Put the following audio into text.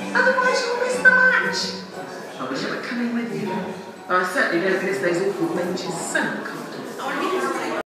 Otherwise you'll miss the match. I wish I were coming with you. I certainly don't miss those awful benches. So uncomfortable.